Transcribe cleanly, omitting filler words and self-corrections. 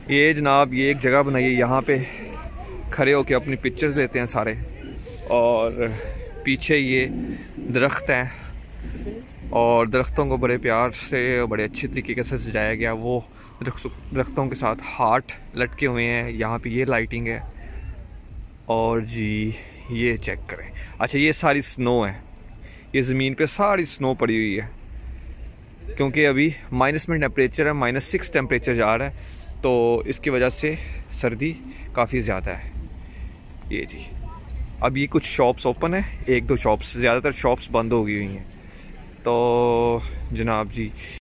ये जनाब ये एक जगह बनाई है, यहाँ पे खड़े होके अपनी पिक्चर्स लेते हैं सारे। और पीछे ये दरख्त हैं और दरख्तों को बड़े प्यार से और बड़े अच्छे तरीके से सजाया गया। वो दरख्तों के साथ हार्ट लटके हुए हैं। यहाँ पे ये लाइटिंग है। और जी ये चेक करें। अच्छा ये सारी स्नो है, ये ज़मीन पे सारी स्नो पड़ी हुई है क्योंकि अभी माइनस में टेम्परेचर है, -6 टेम्परेचर जा रहा है, तो इसकी वजह से सर्दी काफ़ी ज़्यादा है। ये जी अब ये कुछ शॉप्स ओपन है, 1-2 शॉप्स, ज़्यादातर शॉप्स बंद हो गई हुई हैं। तो जनाब जी